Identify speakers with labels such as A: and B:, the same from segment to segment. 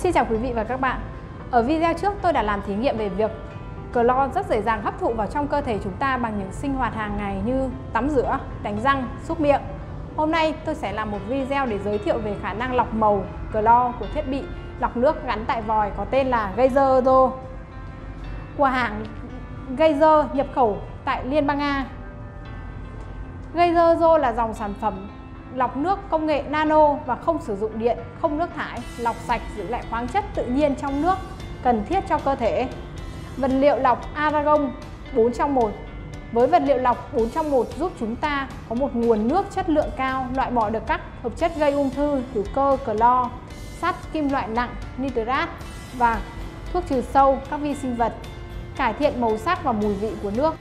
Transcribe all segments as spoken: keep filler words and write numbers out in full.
A: Xin chào quý vị và các bạn. Ở video trước tôi đã làm thí nghiệm về việc clo rất dễ dàng hấp thụ vào trong cơ thể chúng ta bằng những sinh hoạt hàng ngày như tắm rửa, đánh răng, súc miệng. Hôm nay tôi sẽ làm một video để giới thiệu về khả năng lọc màu clo của thiết bị lọc nước gắn tại vòi có tên là Geyser của hãng Geyser nhập khẩu tại Liên bang Nga. Geyser là dòng sản phẩm lọc nước công nghệ nano và không sử dụng điện, không nước thải, lọc sạch, giữ lại khoáng chất tự nhiên trong nước cần thiết cho cơ thể. Vật liệu lọc Aragon bốn trong một. Với vật liệu lọc bốn trong một giúp chúng ta có một nguồn nước chất lượng cao, loại bỏ được các hợp chất gây ung thư, hữu cơ, clo, sắt, kim loại nặng, nitrat và thuốc trừ sâu, các vi sinh vật, cải thiện màu sắc và mùi vị của nước.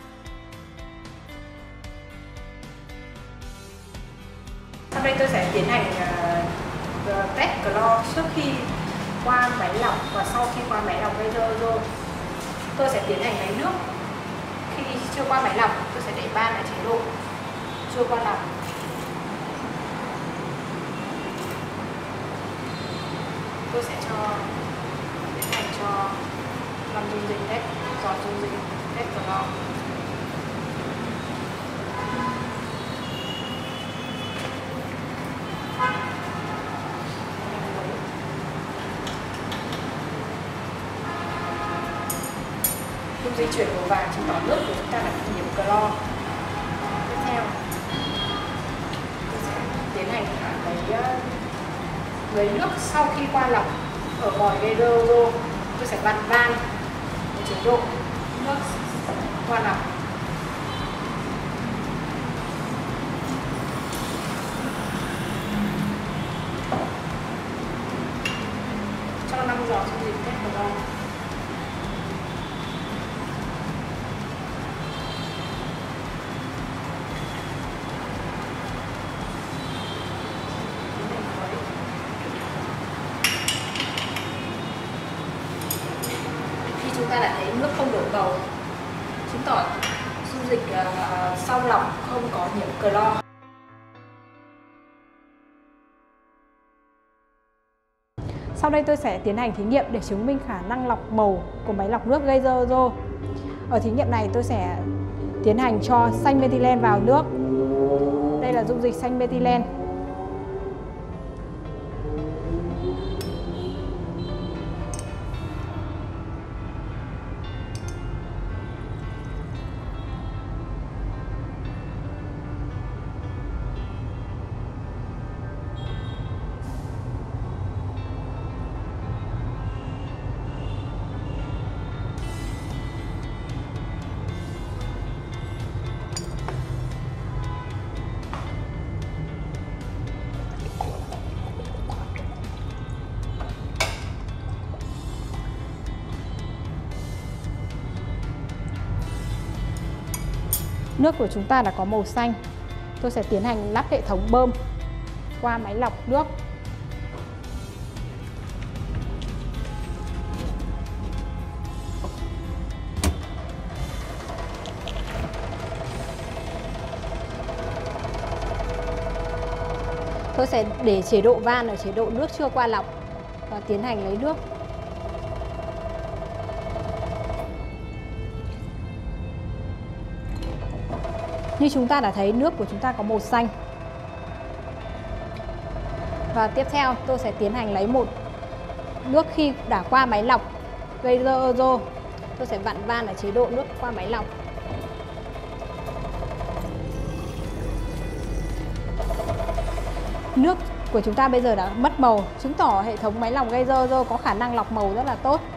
B: Sau đây tôi sẽ tiến hành uh, test clo trước khi qua máy lọc và sau khi qua máy lọc Geyser. Tôi sẽ tiến hành lấy nước. Khi chưa qua máy lọc, tôi sẽ để van ở chế độ chưa qua lọc. Tôi sẽ cho tiến hành cho làm dung dịch test, giọt dung dịch test clo. Dung dịch chuyển màu vàng chứng tỏ nước của chúng ta đã bị nhiễm clo. Tiếp theo, tôi sẽ tiến hành lấy lấy nước sau khi qua lọc ở vòi Geyser. Tôi sẽ vặn van với chế độ nước qua lọc. Cho năm giọt dung dịch test clo. Chúng ta đã thấy nước không đổ dầu, chứng tỏ dung dịch uh, sau lọc không có nhiễm clo.
A: Sau đây tôi sẽ tiến hành thí nghiệm để chứng minh khả năng lọc màu của máy lọc nước Geyser. Ở thí nghiệm này tôi sẽ tiến hành cho xanh methylene vào nước. Đây là dung dịch xanh methylene. Nước của chúng ta đã có màu xanh. Tôi sẽ tiến hành lắp hệ thống bơm qua máy lọc nước. Tôi sẽ để chế độ van ở chế độ nước chưa qua lọc và tiến hành lấy nước. Như chúng ta đã thấy, nước của chúng ta có màu xanh. Và tiếp theo tôi sẽ tiến hành lấy một nước khi đã qua máy lọc Geyser. Tôi sẽ vặn van ở chế độ nước qua máy lọc. Nước của chúng ta bây giờ đã mất màu, chứng tỏ hệ thống máy lọc Geyser có khả năng lọc màu rất là tốt.